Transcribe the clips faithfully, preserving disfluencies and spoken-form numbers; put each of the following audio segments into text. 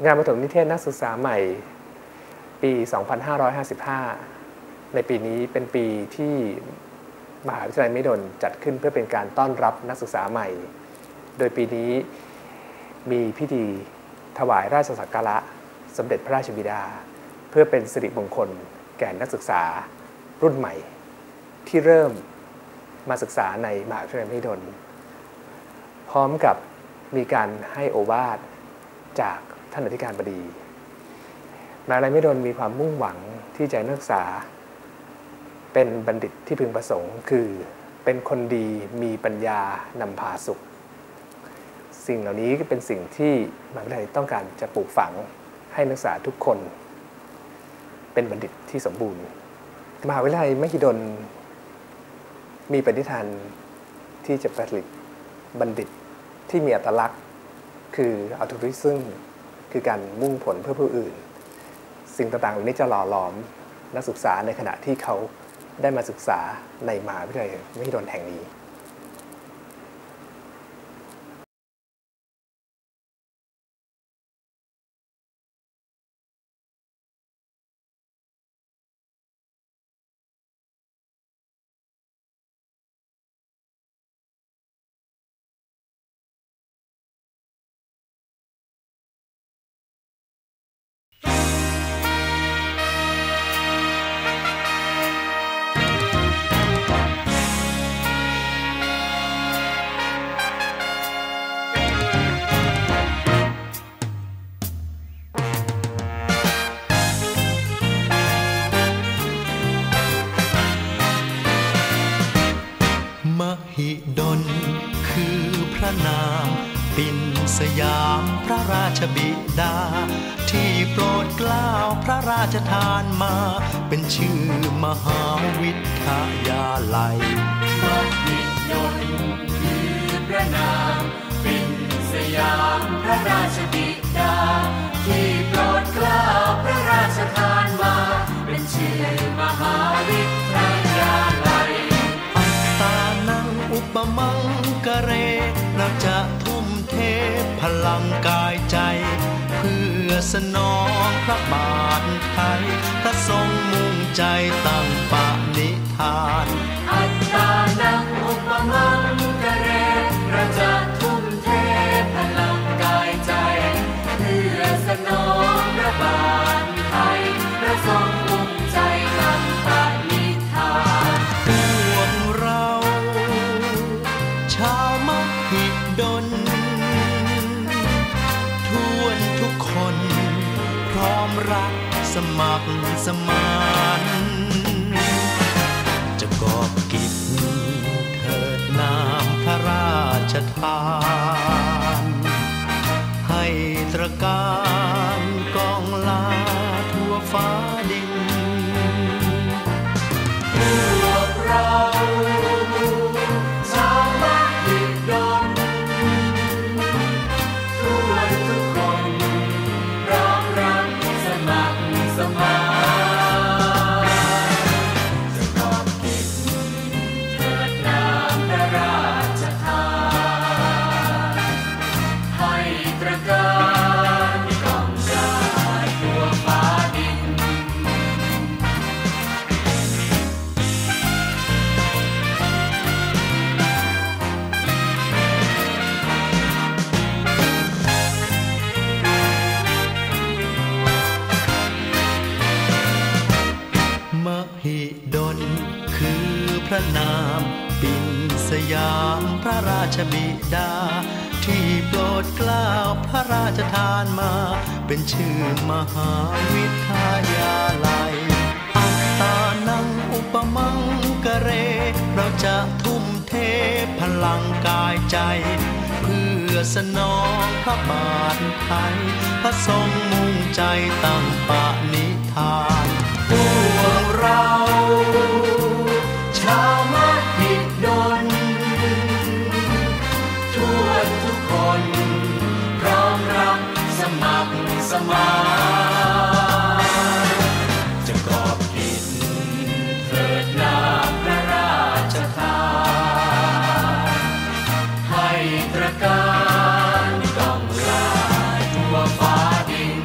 งานประถมนิเทศนักศึกษาใหม่ปี สองพันห้าร้อยห้าสิบห้า ในปีนี้เป็นปีที่มหาวิทยาลัยมหิดลจัดขึ้นเพื่อเป็นการต้อนรับนักศึกษาใหม่โดยปีนี้มีพิธีถวายราชสักการะสมเด็จพระราชบิดาเพื่อเป็นสิริมงคลแก่นักศึกษารุ่นใหม่ที่เริ่มมาศึกษาในมหาวิทยาลัยมหิดลพร้อมกับมีการให้โอวาทจากท่านอธิการบดีมหาวิทยาลัยมหิดลมีความมุ่งหวังที่จะนักศึกษาเป็นบัณฑิตที่พึงประสงค์คือเป็นคนดีมีปัญญานำพาสุขสิ่งเหล่านี้เป็นสิ่งที่มหาวิทยาลัยต้องการจะปลูกฝังให้นักศึกษาทุกคนเป็นบัณฑิตที่สมบูรณ์มหาวิทยาลัยมหิดลมีปณิธานที่จะผลิตบัณฑิตที่มีอัตลักษณ์คืออัลตริซึมคือการมุ่งผลเพื่อผู้อื่นสิ่งต่างๆเหล่านี้จะหล่อหลอมนักศึกษาในขณะที่เขาได้มาศึกษาในมหาวิทยาลัยมหิดลแห่งนี้มหิดลคือพระนามปิ่นสยามพระราชบิดาที่โปรดเกล้าพระราชทานมาเป็นชื่อมหาวิทยาลัยมหิดลคือพระนามปิ่นสยามพระราชบิดาที่โปรดเกล้าพระราชทานมาเป็นชื่อมหาวิทยาลัยอุปมังกะเรเราจะทุ่มเทพลังกายใจเพื่อสนองพระบาทไทยพระทรงมุ่งใจตั้งปณิธานอัตตานังอุปมังกะเรเราจะทุ่มเทพลังกายใจเพื่อสนองพระบาทไทยพระทรงมุ่งใจตั้งปณิธานพวกเราชาวมหิดลทวนทุกคนพร้อมรักสมัครสมานจะกอบกิจเถิดนามพระราชทานให้ตระการกองลาทั่วฟ้าดินพวกเรามหิดลคือพระนามปิ่นสยามพระราชบิดาที่โปรดเกล้าพระราชทานมาเป็นชื่อมหาวิทยาลัยอัตตานังอุปมังกะเรเราจะทุ่มเทพลังกายใจเพื่อสนองพระบาทไทยพระทรงมุ่งใจตั้งปณิธานพวกเราชาวมหิดลทั่วทุกคนพร้อมรักสมัครสมานจะกอบกิจเถิดนามพระราชทานให้ตระการก้องลาทั่วฟ้าดิน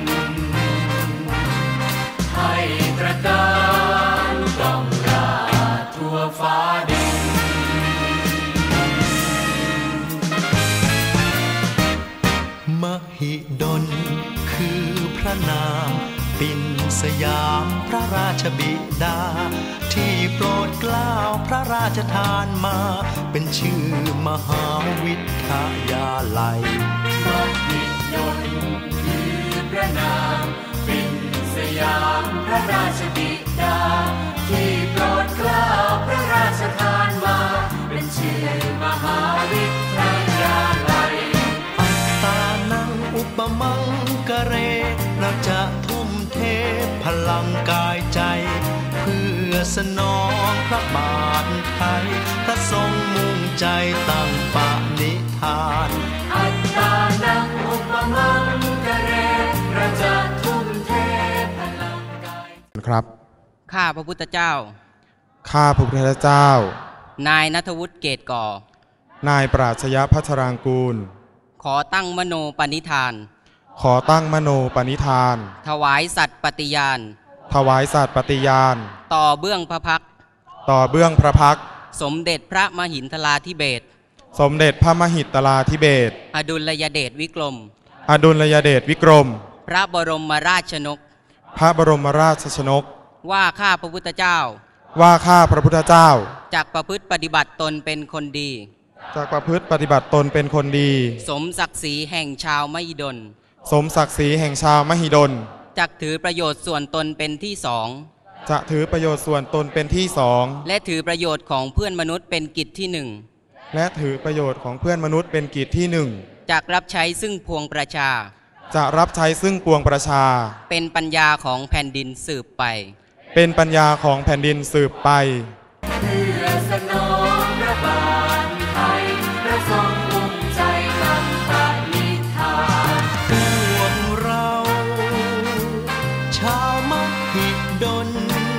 สยามพระราชบิดาที่โปรดเกล้าพระราชทานมาเป็นชื่อมหาวิทยาลัยมหิดลคือพระนามเป็นสยามพระราชบิดาที่โปรดเกล้าพระราชทานมาเป็นชื่อมหาวิทยาลัยอัตตานังอุปมังกะเรเราจะทุ่มเทพลังกายใจเพื่อสนองพระบาทไทยพระทรงมุ่งใจตั้งปณิธานอัตตานังอุปมังกะเรเราจะทุ่มเทพลังกายครับข้าพระพุทธเจ้าข้าพระพุทธเจ้านายณัฐวุฒิเกตก่อนายปราชญ์พัชรางกูลขอตั้งมโนปณิธานขอตั้งมโนปณิธานถวายสัตย์ปฏิญาณถวายสัตย์ปฏิญาณต่อเบื้องพระพักตร์ต่อเบื้องพระพักตร์สมเด็จพระมหินทราธิเบศรสมเด็จพระมหิตลาธิเบศรอดุลยเดชวิกรมอดุลยเดชวิกรมพระบรมราชนกพระบรมราชชนกว่าข้าพระพุทธเจ้าว่าข้าพระพุทธเจ้าจักประพฤติปฏิบัติตนเป็นคนดีจักประพฤติปฏิบัติตนเป็นคนดีสมศักดิ์ศรีแห่งชาวมหิดลสมศักดิ์ศรีแห่งชาวมหิดลจักถือประโยชน์ส่วนตนเป็นที่สองจะถือประโยชน์ส่วนตนเป็นที่สองและถือประโยชน์ของเพื่อนมนุษย์เป็นกิจที่หนึ่งและถือประโยชน์ของเพื่อนมนุษย์เป็นกิจที่หนึ่งจักรับใช้ซึ่งพวงประชาจะรับใช้ซึ่งปวงประชาเป็นปัญญาของแผ่นดินสืบไปเป็นปัญญาของแผ่นดินสืบไปเพื่อสนองพระบาทไทยพระทรงมุ่งใจตั้งปณิธานพวกเราชาวมหิดล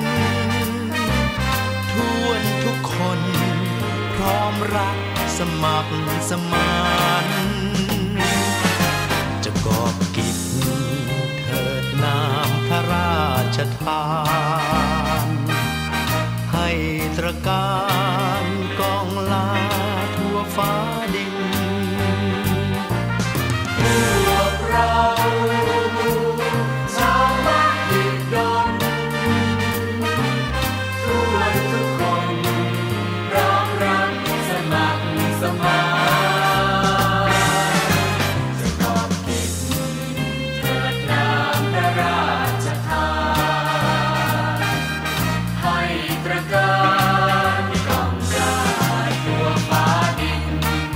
ทวนทุกคนพร้อมรักสมัครสมานจะกอบกิจเถิดนามพระราชทานให้ตระการกองลาทั่วฟ้าดินพวกเราชาวมหิดลทั่วทุกคนพร้อมรักสมัครสมานจะกอบกิจเถิดนามพระราชทานให้ตระการกองลาทั่วฟ้าดิน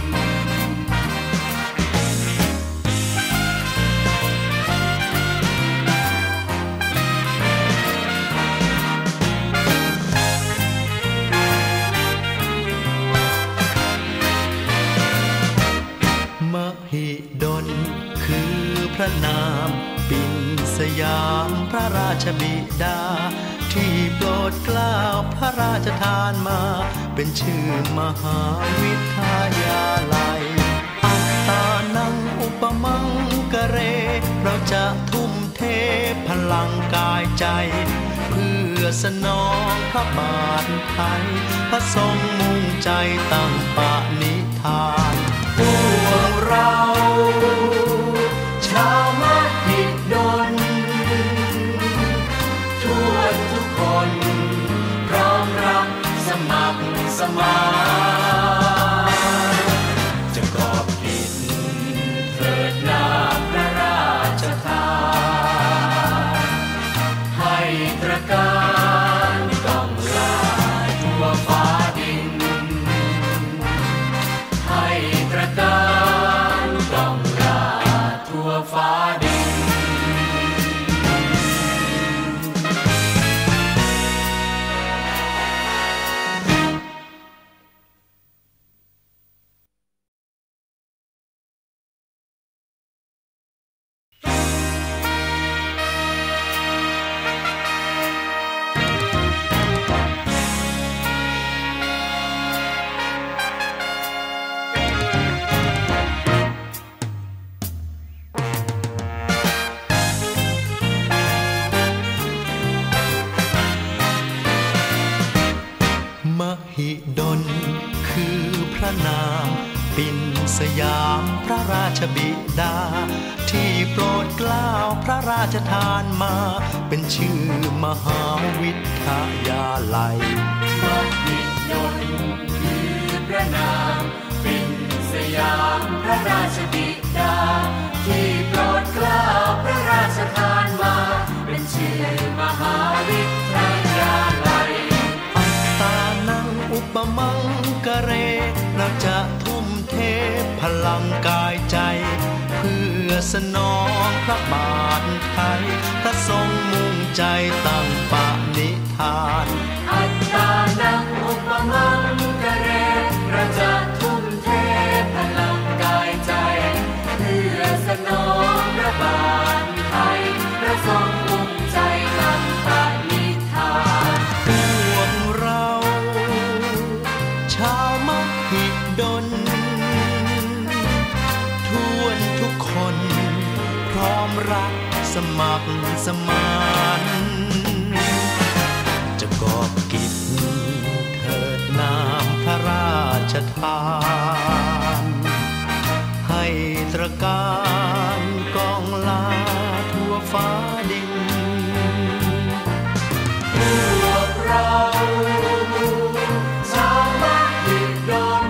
มหิดลคือพระนามปิ่นสยามพระราชบิดาที่โปรดเกล้าพระราชทานมาเป็นชื่อมหาวิทยาลัยอัตตานังอุปมังกะเรเราจะทุ่มเทพลังกายใจเพื่อสนองพระบาทไทยพระทรงมุ่งใจตั้งปณิธานพวกเราชาวมหิดลทั่วทุกคนพร้อมรักสมัครสมานจะกอบกิจเถิดนามพระราชทานให้ตระการกองลาทั่วฟ้าดินให้ตระการกองลาทั่วฟ้าดินมหิดลคือพระนามปิ่นสยามพระราชบิดาที่โปรดเกล้าพระราชทานมาเป็นชื่อมหาวิทยาลัยมหิดลคือพระนามเป็นสยามพระราชบิดาที่โปรดเกล้าพระราชทานมาเป็นชื่อมหาวิทยาลัยอัตตานังอุปมังกะเรเราจะทุ่มเทพลังกายใจเพื่อสนองพระบาทไทยพระทรงมุ่งใจตั้งปณิธานอัตตานังอุปมังกะเรเราจะทุ่มเทพลังกายใจเพื่อสนองพระบาทไทยพระทรงมุ่งใจตั้งปณิธานพวกเราชาวมหิดลทวนทุกคนพร้อมรักสมัครสมานจะกอบกิจเถิดนามพระราชทานให้ตระการกองลาทั่วฟ้าดินพวกเราชาวมหิดล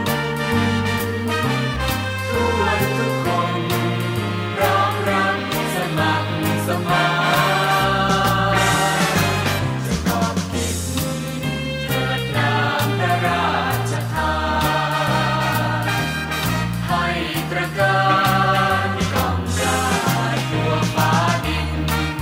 ทั่วทุกคนพร้อมรักสมัครสมานจะกอบกิจเถิดนามพระราชทานให้ตระการกองกายทั่วฟ้าดิน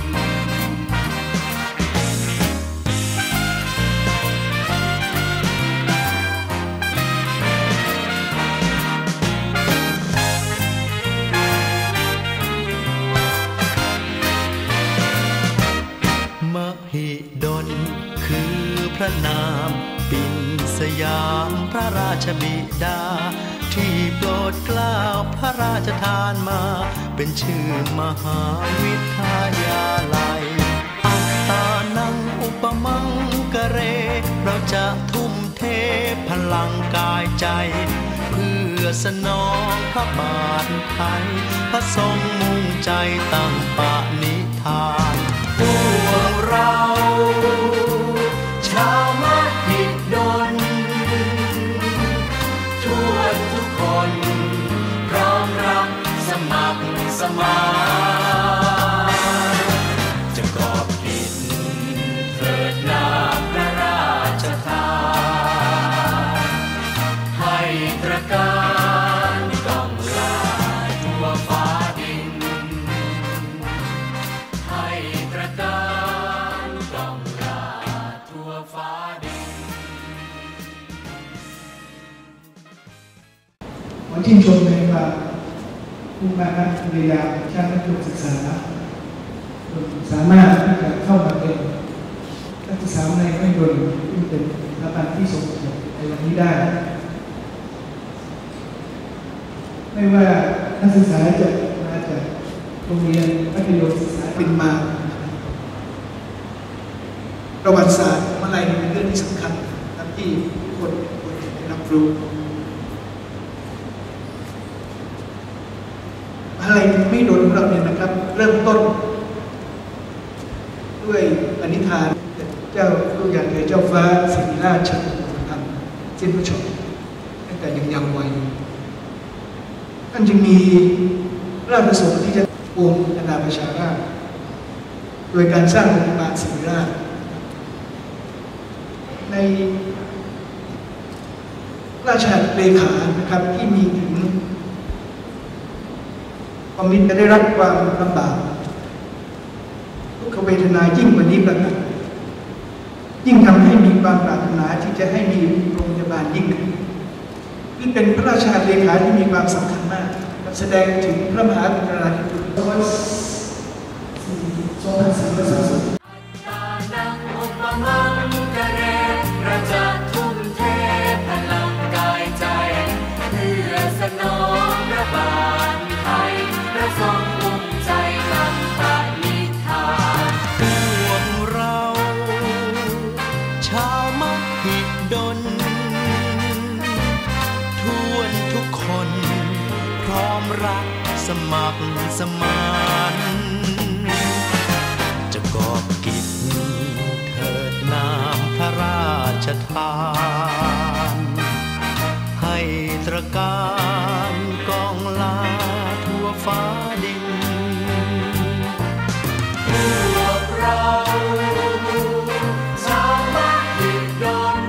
มหิดลคือพระนามปิ่นสยามพระราชบิดาที่โปรดเกล้าพระราชทานมาเป็นชื่อมหาวิทยาลัยอัตตานังอุปมังกะเรเราจะทุ่มเทพลังกายใจเพื่อสนองพระบาทไทยพระทรงมุ่งใจตั้งปณิธานพวกเราชาวมหิดลทั่วทุกคนพร้อมรักสมัครสมานจะกอบกิจเถิดนามพระราชทานให้ตระการกองลาทั่วฟ้าดินให้ตระการกองลาทั่วฟ้าดินขอชื่นชมในความมุ่งมั่นพยายามชาตินักศึกษาสามารถที่จะเข้ามาเป็นนักศึกษาในไม่ดลที่เป็นสถาบันที่ส่งเสริมในวันนี้ได้ไม่ว่านักศึกษาจะมาจากโรงเรียนมัธยมศึกษาเป็นมาประวัติศาสตร์อะไรเป็นเรื่องที่สำคัญที่ทุกคนควรจะได้รับรู้อะไรไม่โดนเราเนี่ยนะครับเริ่มต้นด้วยปณิธานเจ้าลูกใหญ่เจ้าฟ้าสิริราชกุมารธรรมสิ้นพระชนม์ตั้งแต่ยังยังวัยท่านจึงมีพระราชประสงค์ที่จะปวงอาณาประชาราษฎร์โดยการสร้างโรงพยาบาลศิริราชในราชเลขานะครับที่มีถึงความมิตรจะได้รับความลำบากทุกขเวทนายิ่งกว่านี้ประการยิ่งทำให้มีความปรารถนาที่จะให้มีโรงพยาบาลยิ่งขึ้นนี่เป็นพระราชาเลขาที่มีความสำคัญมากแสดงถึงพระมหากรุณาธิคุณสองพันสี่ร้อยสามสิบอัตตานังอุปมังกะเรเราจะทุ่มเทพลังกายใจเพื่อสนองพระบาทไทยพระทรงมุ่งใจตั้งปณิธานพวกเราชาวมหิดลทวนทุกคนพร้อมรักสมัครสมานจะกอบกิจเถิดนามพระราชทานให้ตระการกองลาทั่วฟ้าดินพวกเราชาวมหิดล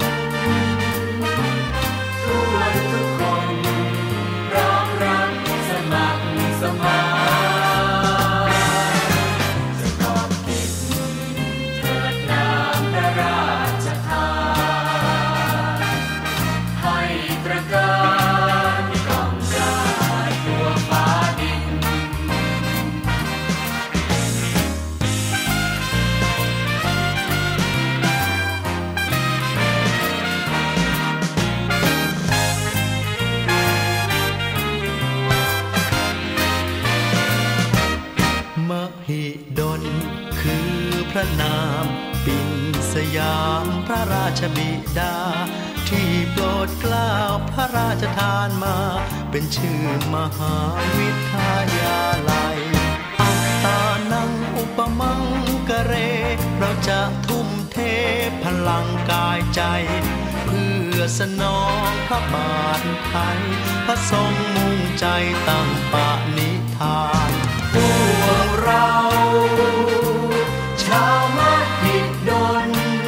ทั่วทุกคนพร้อมรักสมัครสมานจะกอบกิจเถิดนามพระราชทานให้ตระการกองลาทั่วฟ้าดินมหิดลคือพระนามปิ่นสยามพระราชบิดาที่โปรดเกล้าพระราชทานมาเป็นชื่อมหาวิทยาลัยอัตตานังอุปมังกเรเราจะทุ่มเทพลังกายใจเพื่อสนองพระบาทไทยพระทรงมุ่งใจตั้งปณิธานพวกเราชาวมหิดล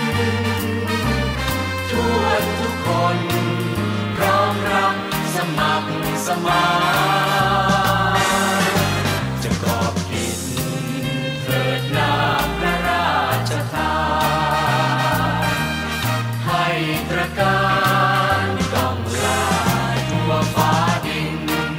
ทั่วทุกคนพร้อมรักสมัครสมานจะกอบกิจเถิดนามพระราชทานให้ตระการกองลาทั่วฟ้าดิน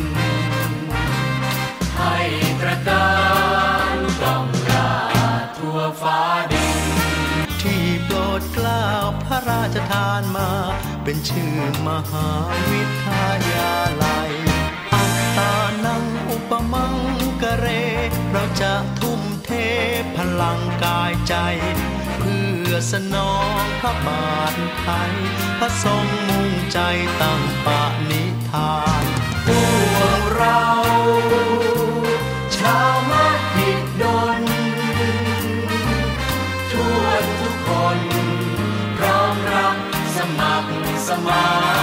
ให้ตระการกองลาทั่วฟ้าดินที่โปรดเกล้าพระราชทานมาเป็นชื่อมหาวิทยาลัยอัตตานังอุปมังกเรเราจะทุ่มเทพลังกายใจเพื่อสนองพระบาทไทยพระทรงมุ่งใจตั้งปณิธานพวกเราชาวมหิดลทั่วทุกคนพร้อมรักสมัครสมาน